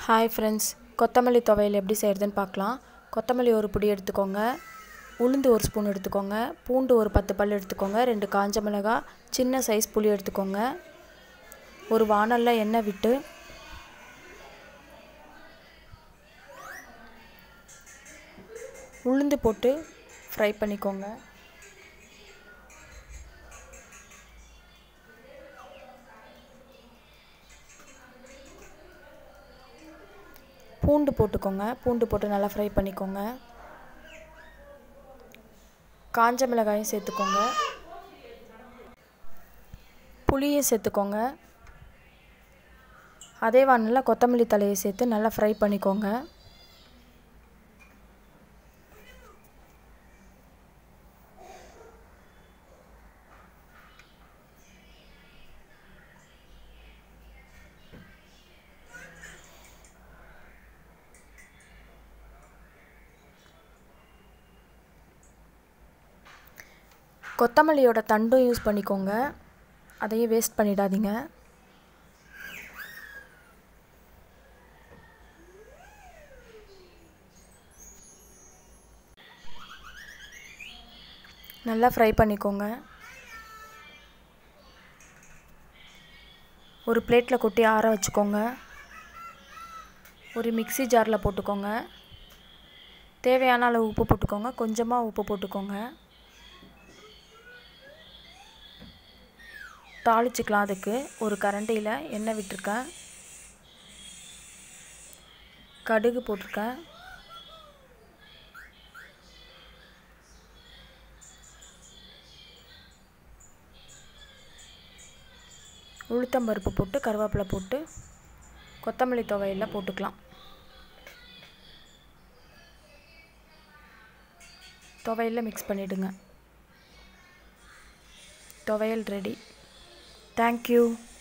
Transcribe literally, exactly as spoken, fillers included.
Hi friends, Kothamalli Thuvayal எப்படி செய்யறதுன்னு பார்க்கலாம். கொத்தமல்லி ஒரு பொடி எடுத்துக்கோங்க. உளுந்து ஒரு ஸ்பூன் எடுத்துக்கோங்க. பூண்டு ஒரு பத்து பல் எடுத்துக்கோங்க. ரெண்டு காஞ்ச மிளகாய், சின்ன சைஸ் புளி எடுத்துக்கோங்க. ஒரு வாணல்ல எண்ணெய் விட்டு உளுந்து போட்டு ஃப்ரை பண்ணிக்கோங்க. பூண்டு போட்டுக்கோங்க. பூண்டு போட்டு நல்லா ஃப்ரை பண்ணிக்கோங்க. காஞ்ச மிளகாயும் சேர்த்துக்கோங்க. புளியை சேர்த்துக்கோங்க. அதே வாணல்ல கொத்தமல்லி தழையை சேர்த்து நல்லா ஃப்ரை பண்ணிக்கோங்க. கொத்தமல்லியோட தண்டும் யூஸ் பண்ணிக்கோங்க. அதையும் வேஸ்ட் பண்ணிடாதீங்க. நல்லா ஃப்ரை பண்ணிக்கோங்க. ஒரு பிளேட்டில் கொட்டி ஆற வச்சுக்கோங்க. ஒரு மிக்ஸி ஜாரில் போட்டுக்கோங்க. தேவையான அளவு உப்பு போட்டுக்கோங்க. கொஞ்சமாக உப்பு போட்டுக்கோங்க. தாளிச்சிக்கலாம். அதுக்கு ஒரு கரண்டியில் எண்ணெய் விட்டுருக்கேன். கடுகு போட்டிருக்கேன். உளுத்தம்பருப்பு போட்டு கருவேப்பிலை போட்டு கொத்தமல்லி துவையலில் போட்டுக்கலாம். துவையலில் மிக்ஸ் பண்ணிவிடுங்க. துவையல் ரெடி. Thank you.